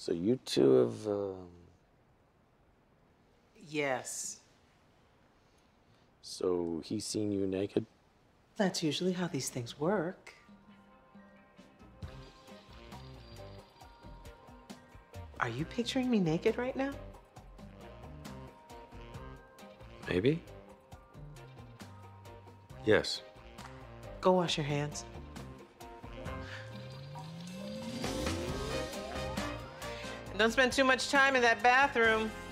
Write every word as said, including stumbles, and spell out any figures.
So you two have, um... Yes. So he's seen you naked? That's usually how these things work. Are you picturing me naked right now? Maybe. Yes. Go wash your hands. And don't spend too much time in that bathroom.